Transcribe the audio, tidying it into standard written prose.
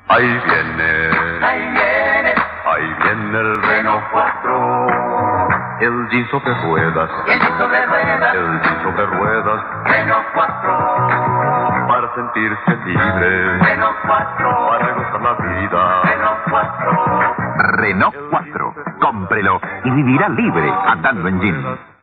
Ahí viene el Renault 4. El jean sobre ruedas. El jean sobre ruedas. Renault 4. Para sentirse libre. Renault 4. Para gozar la vida. Renault 4. Renault 4. Cómprelo y vivirá libre andando en jean.